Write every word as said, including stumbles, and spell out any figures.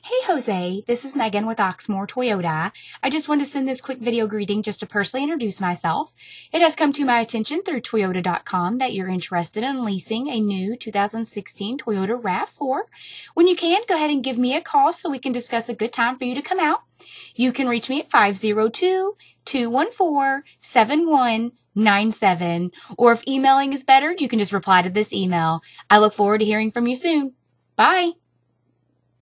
Hey Jose, this is Megan with Oxmoor Toyota. I just wanted to send this quick video greeting just to personally introduce myself. It has come to my attention through Toyota dot com that you're interested in leasing a new two thousand sixteen Toyota RAV four. When you can, go ahead and give me a call so we can discuss a good time for you to come out. You can reach me at five zero two, two one four, seven one nine seven, or if emailing is better, you can just reply to this email. I look forward to hearing from you soon. Bye!